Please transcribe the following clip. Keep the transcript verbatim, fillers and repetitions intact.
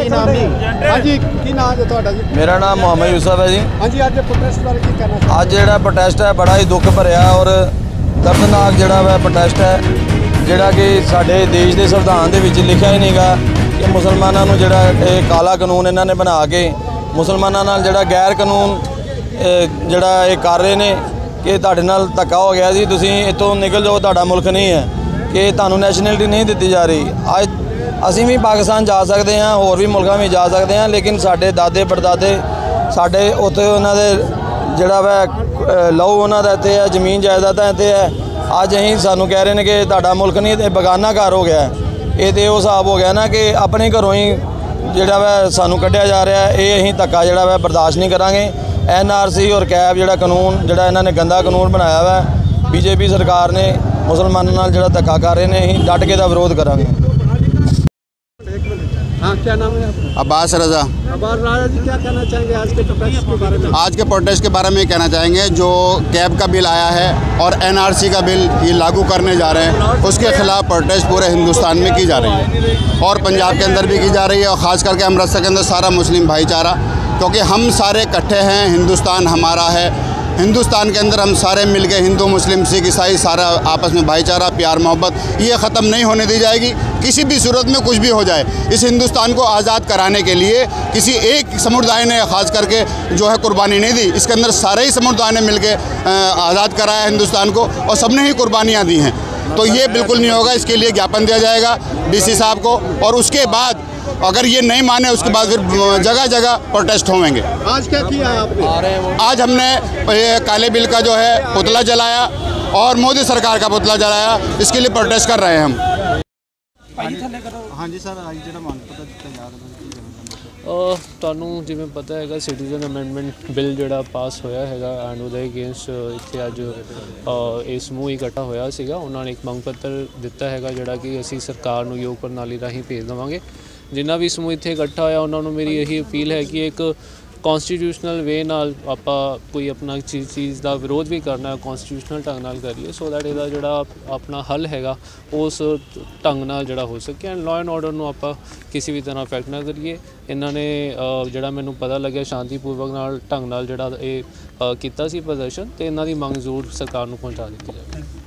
नाम जी हाँ जी की नाम है ਤੁਹਾਡਾ जी? मेरा नाम मोहम्मद यूसुफ है जी। हाँ जी ਅੱਜ ਪ੍ਰੋਟੈਸਟ ਬਾਰੇ ਕੀ ਕਹਿਣਾ ਚਾਹੁੰਦੇ? ਅੱਜ ਜਿਹੜਾ ਪ੍ਰੋਟੈਸਟ ਹੈ ਬੜਾ ਹੀ ਦੁੱਖ ਭਰਿਆ ਔਰ ਦਰਦਨਾਕ ਜਿਹੜਾ ਵਾ ਪ੍ਰੋਟੈਸਟ ਹੈ, ਜਿਹੜਾ ਕਿ ਸਾਡੇ ਦੇਸ਼ ਦੇ ਸੰਵਿਧਾਨ ਦੇ ਵਿੱਚ ਲਿਖਿਆ ਹੀ ਨਹੀਂਗਾ ਕਿ ਮੁਸਲਮਾਨਾਂ ਨੂੰ ਜਿਹੜਾ ਇਹ ਕਾਲਾ ਕਾਨੂੰਨ ਇਹਨਾਂ ਨੇ ਬਣਾ ਕੇ ਮੁਸਲਮਾਨਾਂ ਨਾਲ ਜਿਹੜਾ ਗੈਰ ਕਾਨੂੰਨ ਜਿਹੜਾ ਇਹ ਕਰ ਰਹੇ ਨੇ ਕਿ ਤੁਹਾਡੇ ਨਾਲ ਧੱਕਾ ਹੋ ਗਿਆ ਜੀ, ਤੁਸੀਂ ਇੱਥੋਂ ਨਿਕਲ ਜਾਓ, ਤੁਹਾਡਾ ਮੁਲਕ ਨਹੀਂ ਹੈ, ਕਿ ਤੁਹਾਨੂੰ ਨੈਸ਼ਨੈਲਿਟੀ ਨਹੀਂ ਦਿੱਤੀ ਜਾ ਰਹੀ। ਅੱਜ ਅਸੀਂ ਵੀ ਪਾਕਿਸਤਾਨ ਜਾ ਸਕਦੇ ਹਾਂ, ਹੋਰ ਵੀ ਮੁਲਕਾਂ ਵਿੱਚ ਜਾ ਸਕਦੇ ਹਾਂ, ਲੇਕਿਨ ਸਾਡੇ ਦਾਦੇ ਪੜਦਾਦੇ ਸਾਡੇ ਉੱਥੇ ਉਹਨਾਂ ਦੇ ਜਿਹੜਾ ਵਾ ਲਹੂ ਉਹਨਾਂ ਦਾ ਇੱਥੇ ਹੈ, ਜ਼ਮੀਨ ਜਾਇਦਾਦਾਂ ਇੱਥੇ ਹੈ। ਅੱਜ ਅਸੀਂ ਸਾਨੂੰ ਕਹਿ ਰਹੇ ਨੇ ਕਿ ਤੁਹਾਡਾ ਮੁਲਕ ਨਹੀਂ, ਇਹ ਬੇਗਾਨਾ ਘਰ ਹੋ ਗਿਆ। ਇਹ ਤਾਂ ਉਹ ਹਿਸਾਬ ਹੋ ਗਿਆ ਨਾ ਕਿ ਆਪਣੇ ਘਰੋਂ ਹੀ ਜਿਹੜਾ ਵਾ ਸਾਨੂੰ ਕੱਢਿਆ ਜਾ ਰਿਹਾ। ਇਹ ਅਸੀਂ ਧੱਕਾ ਜਿਹੜਾ ਵਾ ਬਰਦਾਸ਼ਤ ਨਹੀਂ ਕਰਾਂਗੇ। ਐਨ ਆਰ ਸੀ ਔਰ ਕੈਬ ਜਿਹੜਾ ਕਾਨੂੰਨ ਜਿਹੜਾ ਇਹਨਾਂ ਨੇ ਗੰਦਾ ਕਾਨੂੰਨ ਬਣਾਇਆ ਵਾ, ਬੀਜੇਪੀ ਸਰਕਾਰ ਨੇ ਮੁਸਲਮਾਨਾਂ ਨਾਲ ਜਿਹੜਾ ਧੱਕਾ कर रहे हैं, ਅਸੀਂ डट के ਦਾ ਵਿਰੋਧ ਕਰਾਂਗੇ। हाँ क्या नाम है आपका? अब्बास रज़ा। अब्बास रज़ा जी क्या कहना चाहेंगे आज के प्रोटेस्ट के बारे में? आज के प्रोटेस्ट के बारे में कहना चाहेंगे जो कैब का बिल आया है और एन आर सी का बिल ये लागू करने जा रहे हैं, उसके ख़िलाफ़ प्रोटेस्ट पूरे हिंदुस्तान में की जा रही है और पंजाब के अंदर भी की जा रही है और ख़ास करके अमृतसर के अंदर सारा मुस्लिम भाईचारा, क्योंकि हम सारे इकट्ठे हैं, हिंदुस्तान हमारा है। हिंदुस्तान के अंदर हम सारे मिलके हिंदू मुस्लिम सिख ईसाई सारा आपस में भाईचारा प्यार मोहब्बत ये ख़त्म नहीं होने दी जाएगी। किसी भी सूरत में कुछ भी हो जाए, इस हिंदुस्तान को आज़ाद कराने के लिए किसी एक समुदाय ने ख़ास करके जो है कुर्बानी नहीं दी, इसके अंदर सारे ही समुदाय ने मिलके आज़ाद कराया हिंदुस्तान को और सबने ही कुर्बानियाँ दी हैं। तो ये बिल्कुल नहीं होगा, इसके लिए ज्ञापन दिया जाएगा डी सी साहब को और उसके बाद अगर ये नहीं माने उसके बाद फिर जगह जगह प्रोटेस्ट होंगे। आज क्या किया आपने? आज हमने ये काले बिल का जो है पुतला जलाया और मोदी सरकार का पुतला जलाया, इसके लिए प्रोटेस्ट कर रहे हैं हम। हाँ जी सर आज जो मांग पत्र दिता जा रहा ਤੁਹਾਨੂੰ ਜਿਵੇਂ ਪਤਾ ਹੈਗਾ ਸਿਟੀਜ਼ਨ ਅਮੈਂਡਮੈਂਟ ਬਿੱਲ ਜਿਹੜਾ ਪਾਸ ਹੋਇਆ ਹੈਗਾ ਐਂਡ ਉਹਦੇ ਅਗੇਂਸਟ ਇੱਥੇ ਅੱਜ ਇਹ ਸਮੂਹ ਇਕੱਠਾ ਹੋਇਆ ਸੀਗਾ। ਉਹਨਾਂ ਨੇ ਇੱਕ ਮੰਗ ਪੱਤਰ ਦਿੱਤਾ ਹੈਗਾ ਜਿਹੜਾ ਕਿ ਅਸੀਂ ਸਰਕਾਰ ਨੂੰ ਯੋਗ ਪ੍ਰਣਾਲੀ ਰਾਹੀਂ ਭੇਜ ਦੇਵਾਂਗੇ। ਜਿੰਨਾ ਵੀ ਸਮੂਹ ਇੱਥੇ ਇਕੱਠਾ ਹੋਇਆ ਉਹਨਾਂ ਨੂੰ ਮੇਰੀ ਇਹੀ ਅਪੀਲ ਹੈ ਕਿ ਇੱਕ ਕੌਂਸਟੀਟਿਊਸ਼ਨਲ ਵੇ ਨਾਲ ਆਪਾਂ ਕੋਈ ਆਪਣਾ ਚੀਜ਼ ਚੀਜ਼ ਦਾ ਵਿਰੋਧ ਵੀ ਕਰਨਾ ਕੌਂਸਟੀਟਿਊਸ਼ਨਲ ਢੰਗ ਨਾਲ ਕਰੀਏ, ਸੋ ਦੈਟ ਇਹਦਾ ਜਿਹੜਾ ਆਪਣਾ ਹੱਲ ਹੈਗਾ ਉਸ ਢੰਗ ਨਾਲ ਜਿਹੜਾ ਹੋ ਸਕੇ ਐਂਡ ਲਾਅ ਐਂਡ ਆਰਡਰ ਨੂੰ ਆਪਾਂ ਕਿਸੇ ਵੀ ਤਰ੍ਹਾਂ ਅਫੈਕਟ ਨਾ ਕਰੀਏ। ਇਹਨਾਂ ਨੇ ਜਿਹੜਾ ਮੈਨੂੰ ਪਤਾ ਲੱਗਿਆ ਸ਼ਾਂਤੀਪੂਰਵਕ ਨਾਲ ਢੰਗ ਨਾਲ ਜਿਹੜਾ ਇਹ ਕੀਤਾ ਸੀ ਪ੍ਰਦਰਸ਼ਨ, ਅਤੇ ਇਹਨਾਂ ਦੀ ਮੰਗ ਜ਼ਰੂਰ ਸਰਕਾਰ ਨੂੰ ਪਹੁੰਚਾ ਦਿੱਤੀ ਜਾਵੇ।